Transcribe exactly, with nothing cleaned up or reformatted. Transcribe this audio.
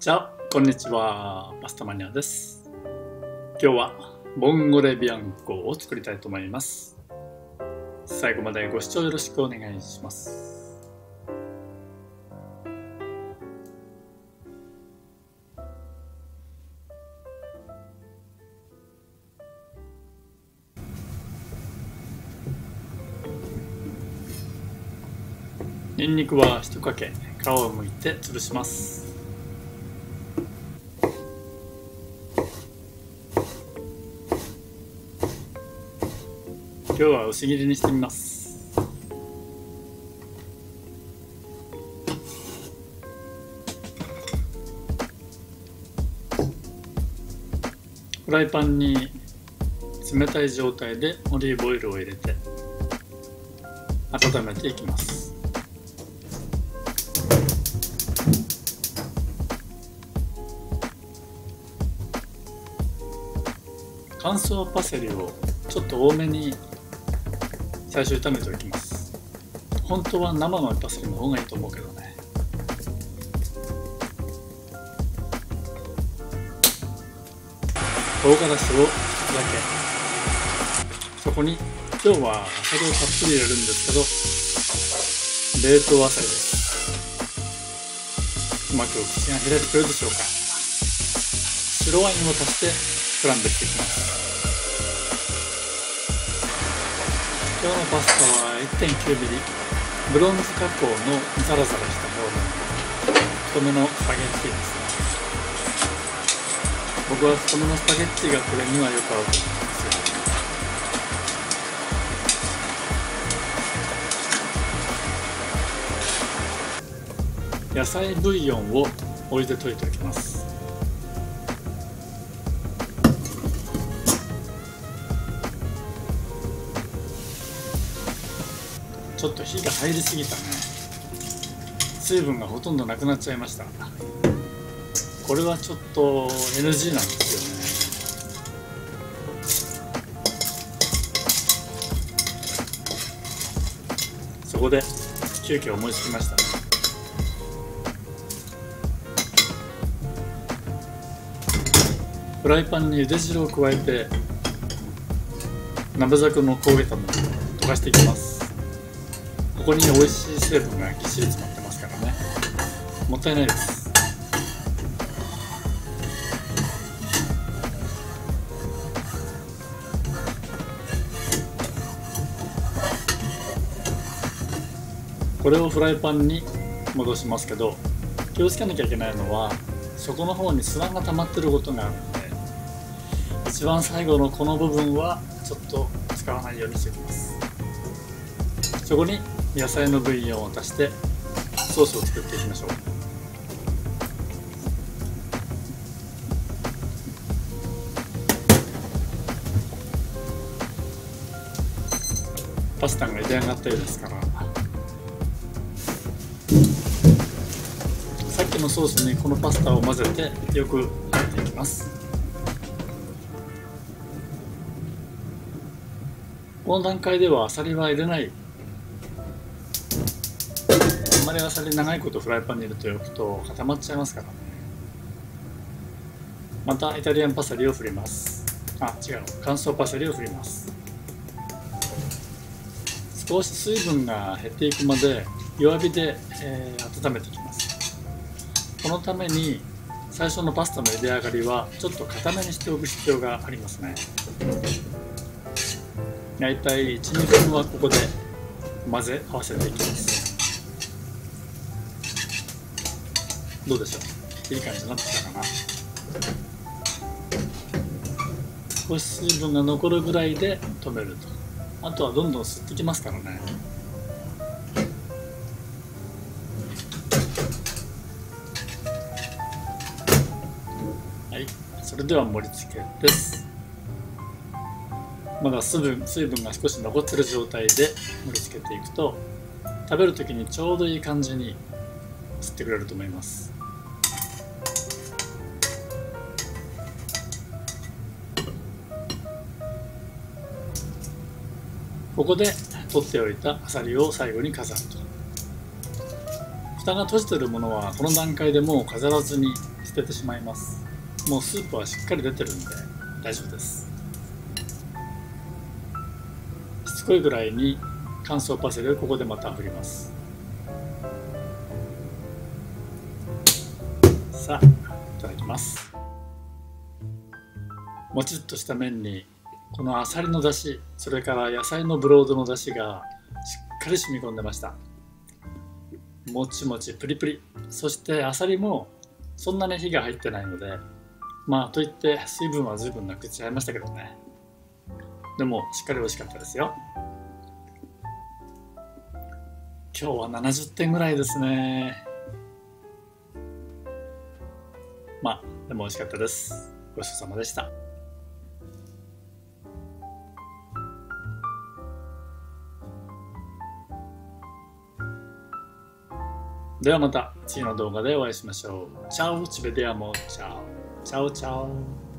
じゃあこんにちは、パスタマニアです。今日はボンゴレビアンコを作りたいと思います。最後までご視聴よろしくお願いします。ニンニクは一かけ、皮を剥いて潰します。今日は薄切りにしてみます。フライパンに冷たい状態でオリーブオイルを入れて温めていきます。乾燥パセリをちょっと多めに最初炒めておきます。本当は生のパセリの方がいいと思うけどね。唐辛子を一つだけ。そこに今日はアサリをたっぷり入れるんですけど、冷凍アサリです。うまく口が開いてくれるでしょうか。白ワインを足してフランベしていきます。今日のパスタは いってんきゅうミリ、ブロンズ加工のザラザラした方の太めのスパゲッティですね。僕は太めのスパゲッティがこれにはよく合うと思いますよ。野菜ブイヨンをお湯で溶いておきます。ちょっと火が入りすぎたね。水分がほとんどなくなっちゃいました。これはちょっと エヌジー なんですよね。そこで急遽思いつきましたね。フライパンに茹で汁を加えて鍋桜の焦げたものを溶かしていきます。ここに美味しい成分がぎっしり詰まってますからね、もったいないです。これをフライパンに戻しますけど、気をつけなきゃいけないのは底の方に砂が溜まってることがあるので、一番最後のこの部分はちょっと使わないようにしておきます。そこに野菜のブイヨンを足してソースを作っていきましょう。パスタが茹で上がったようですから、さっきのソースにこのパスタを混ぜてよくあえていきます。この段階ではアサリは入れない。あんまりアサリ長いことフライパンに入れておくと固まっちゃいますからね。またイタリアンパセリを振ります。あ、違う、乾燥パセリを振ります。少し水分が減っていくまで弱火で、えー、温めていきます。このために最初のパスタの茹で上がりはちょっと固めにしておく必要がありますね。だいたいいち、にふんはここで混ぜ合わせていきます。どうでしょう、いい感じになってきたかな。少し水分が残るぐらいで止めると。あとはどんどん吸ってきますからね。はい、それでは盛り付けです。まだ水分、水分が少し残ってる状態で盛り付けていくと、食べるときにちょうどいい感じに吸ってくれると思います。ここで取っておいたアサリを最後に飾ると。 蓋が閉じてるものはこの段階でもう飾らずに捨ててしまいます。もうスープはしっかり出てるんで大丈夫です。しつこいぐらいに乾燥パセリをここでまた振ります。さあ、いただきます。もちっとした麺にこのあさりの出汁、それから野菜のブロードの出汁がしっかり染み込んでました。もちもちプリプリ、そしてあさりもそんなに火が入ってないので、まあといって水分は随分なくしちゃいましたけどね。でもしっかり美味しかったですよ。今日はななじゅってんぐらいですね。まあでも美味しかったです。ごちそうさまでした。ではまた次の動画でお会いしましょう。チャオ、チベディアモ、チャオ。チャオチャオ。